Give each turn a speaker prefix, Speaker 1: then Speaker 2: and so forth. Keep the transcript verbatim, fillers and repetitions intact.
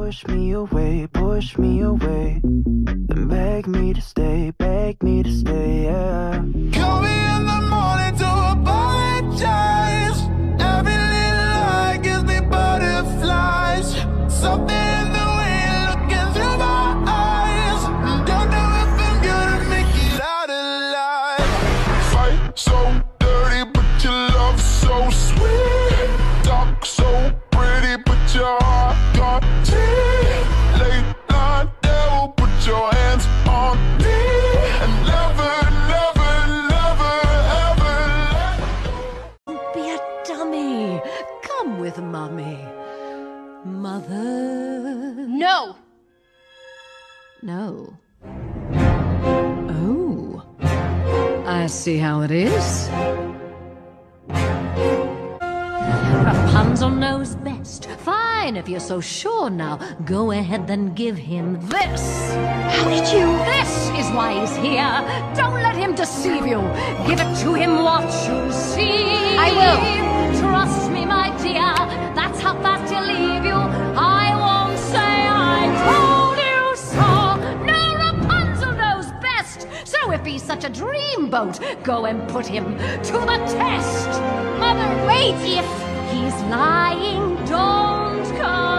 Speaker 1: push me away, push me away, then beg me to stay, beg me to stay, yeah.
Speaker 2: Call me in the morning to apologize. Every little lie gives me butterflies. Something in the way you're looking through my eyes. Don't know if I'm gonna make it out alive. Fight so dirty, but your love so sweet. Talk so pretty, but your heart got teeth. Late night devil, put your hands on me. And never, never, never, ever let go.
Speaker 3: Don't be a dummy. Come with Mummy. Mother.
Speaker 4: No!
Speaker 3: No. Oh. I see how it is. Rapunzel knows best. Fine, if you're so sure now. Go ahead, then give him this.
Speaker 4: How did you?
Speaker 3: This is why he's here. Don't let him deceive you. Give it to him, watch you see.
Speaker 4: I will.
Speaker 3: Trust me, my dear. That's how fast he'll leave you. I won't say I told you so. No, Rapunzel knows best. So if he's such a dreamboat, go and put him to the test.
Speaker 4: Mother, wait! If
Speaker 3: He's lying, don't come.